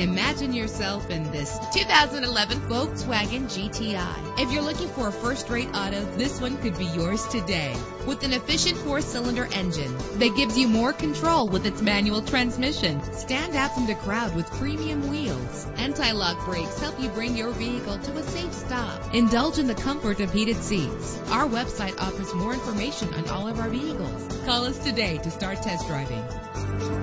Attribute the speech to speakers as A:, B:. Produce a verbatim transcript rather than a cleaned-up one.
A: Imagine yourself in this two thousand eleven Volkswagen G T I. If you're looking for a first-rate auto, this one could be yours today. With an efficient four-cylinder engine that gives you more control with its manual transmission. Stand out from the crowd with premium wheels. Anti-lock brakes help you bring your vehicle to a safe stop. Indulge in the comfort of heated seats. Our website offers more information on all of our vehicles. Call us today to start test driving.